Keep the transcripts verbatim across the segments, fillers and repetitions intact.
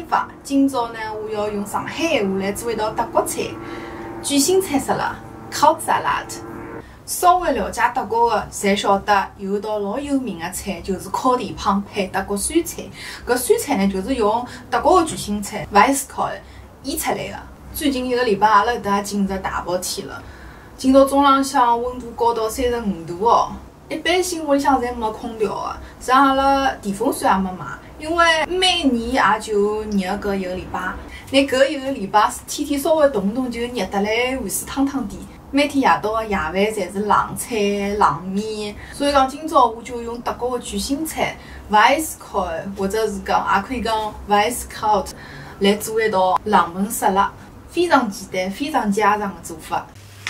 新法。今朝呢，我要用上海闲话来做一道德国菜——卷心菜沙拉 （Krautsalat）。稍微了解德国的，侪晓得有一道老有名的菜，就是烤地胖配德国酸菜。搿酸菜呢，就是用德国的卷心菜 （Weißkohl） 腌出来的。最近一个礼拜，阿拉搿搭进入大热天了。今朝中浪向温度高到三十五度哦。一般性屋里向侪没空调的，像阿拉电风扇也没买，因为每年也就热搿一个礼拜。那搿一个礼拜天天稍微动动就热得来汗水汤汤的。每天夜到的夜饭侪是冷菜、冷面，所以讲今朝我就用德国的卷心菜 Weißkohl 或者是讲也可以讲 Weißkraut 来做一道冷门沙拉，非常简单、非常家常的做法。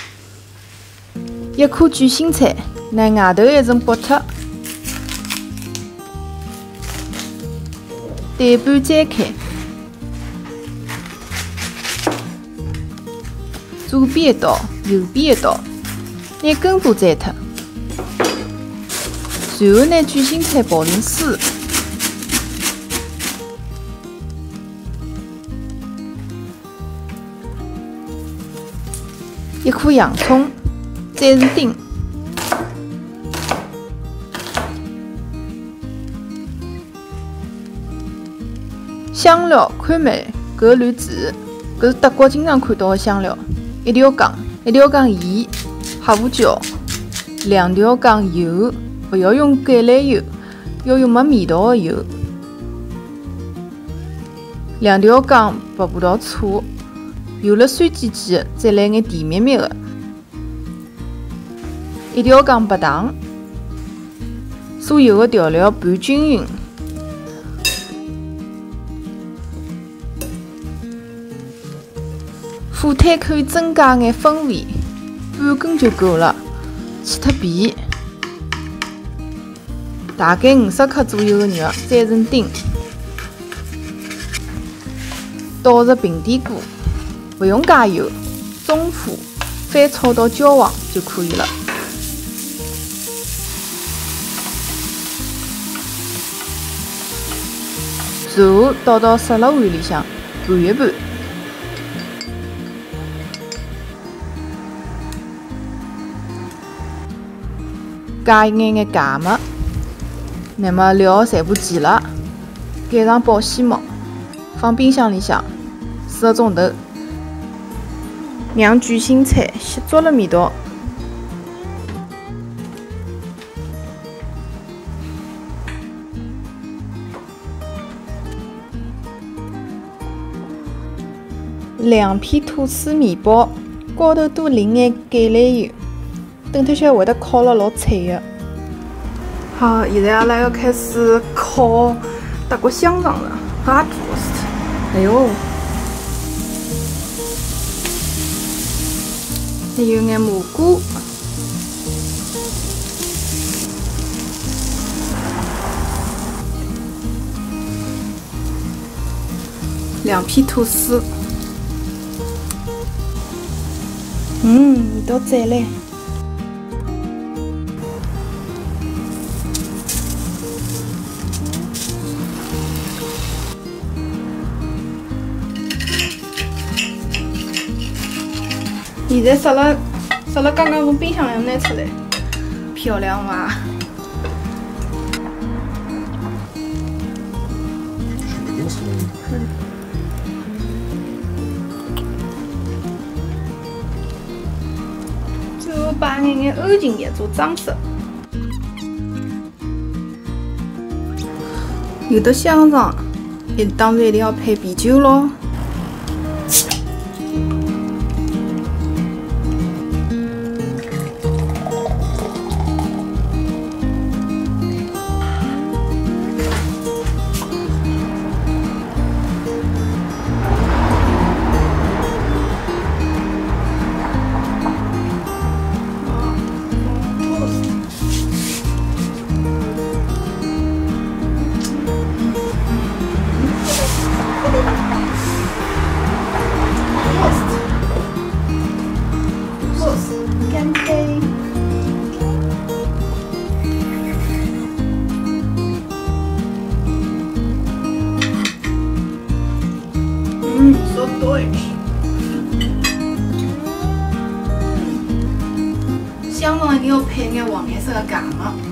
一颗卷心菜，拿外头一层剥脱，对半摘开，左边一刀，右边一刀，拿根部摘脱，随后拿卷心菜刨成丝，一颗洋葱。摘成丁，香料、看梅、橄榄枝，搿是德国经常看到的香料。一条杠，一条杠盐、黑胡椒，两条杠油，勿要用橄榄油，要用没味道的油。两条杠白葡萄醋，有了酸唧唧的，再来眼甜蜜蜜的。一条杠白糖，所有的调料拌均匀，火腿可以增加眼风味，半根就够了，去脱皮。大概五十克左右的肉摘成丁，倒入平底锅，不用加油，中火翻炒到焦黄就可以了。然后倒到沙拉碗里向拌一拌，加一眼眼芥末，那么料全部齐了，盖上保鲜膜，放冰箱里向四个钟头，让卷心菜吸足了味道。两片吐司面包，高头多淋眼橄榄油，等脱些会得烤了老脆的。好，现在阿拉要开始烤德国香肠了 ，Bratwurst。哎哟，还有眼蘑菇，两片吐司。嗯，味道赞嘞！现在沙拉沙拉刚刚从冰箱里拿出来，漂亮伐？嗯。最后摆眼眼欧芹叶做装饰。有的香肠，也当然一定要配啤酒咯。 cabbage。香肠一定要配眼黄颜色的芥末。